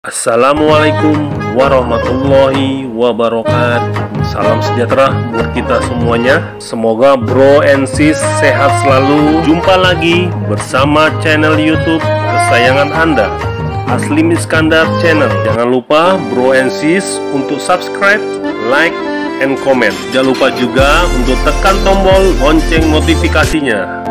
Assalamualaikum warahmatullahi wabarakatuh. Salam sejahtera buat kita semuanya. Semoga bro and sis sehat selalu. Jumpa lagi bersama channel YouTube kesayangan Anda, Aslim Iskandar Channel. Jangan lupa bro and sis untuk subscribe, like, and comment. Jangan lupa juga untuk tekan tombol lonceng notifikasinya.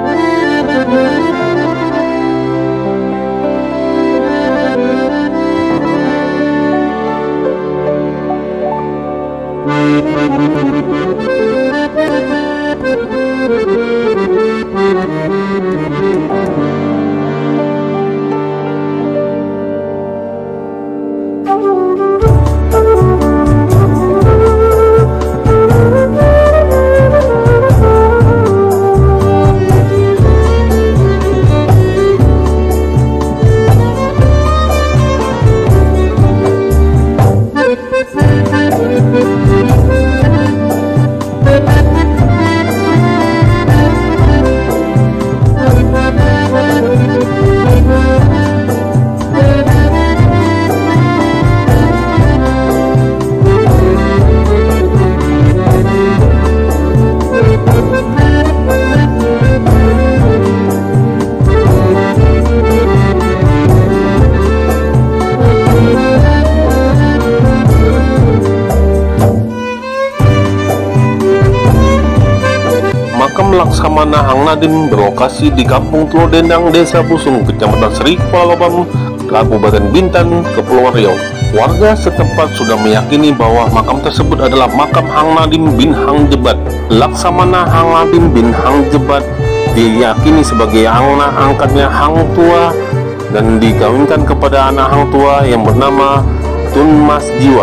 Makam Laksamana Hang Nadim berlokasi di Kampung Telur Dendang, Desa Pusung, Kecamatan Seri, Kuala Lobam, Kabupaten Bintan, Kepulauan Riau. Warga setempat sudah meyakini bahwa makam tersebut adalah makam Hang Nadim bin Hang Jebat. Laksamana Hang Nadim bin Hang Jebat diyakini sebagai anak angkatnya Hang Tua dan dikawinkan kepada anak Hang Tua yang bernama Tun Mas Jiwa.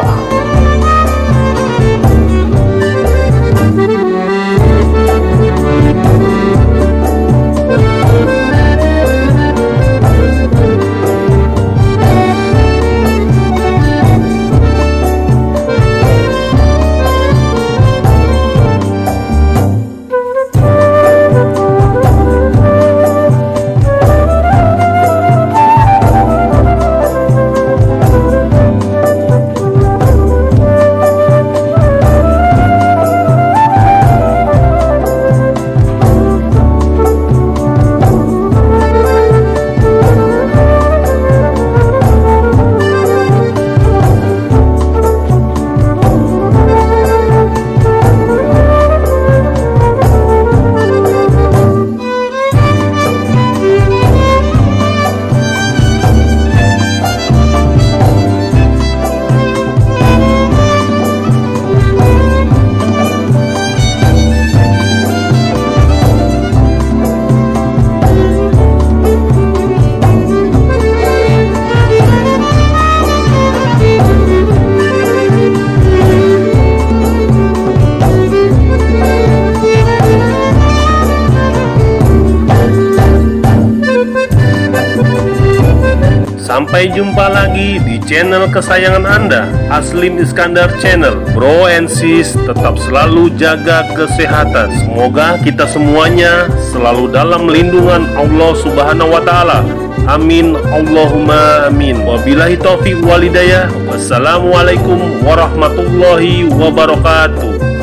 Sampai jumpa lagi di channel kesayangan Anda, Aslim Iskandar Channel. Bro and sis tetap selalu jaga kesehatan. Semoga kita semuanya selalu dalam lindungan Allah Subhanahu wa Ta'ala. Amin Allahumma amin. Wabillahi taufiq walhidayah. Wassalamualaikum warahmatullahi wabarakatuh.